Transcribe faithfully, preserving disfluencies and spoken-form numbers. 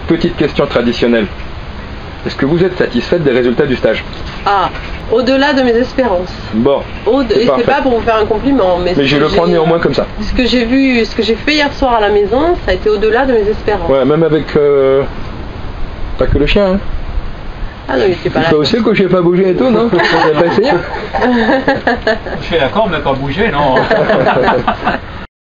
petite question traditionnelle. Est-ce que vous êtes satisfaite des résultats du stage? Ah, au-delà de mes espérances. Bon. Au de... Et c'est pas pour vous faire un compliment, mais. Mais je le prends néanmoins comme ça. Ce que j'ai vu, ce que j'ai fait hier soir à la maison, ça a été au-delà de mes espérances. Ouais, même avec. Euh... Pas que le chien, hein. Ah non, il était pas là. Toi aussi, que je n'ai pas bougé et tout, non? Vous n'avez pas essayé? Je suis d'accord, mais pas bouger, non.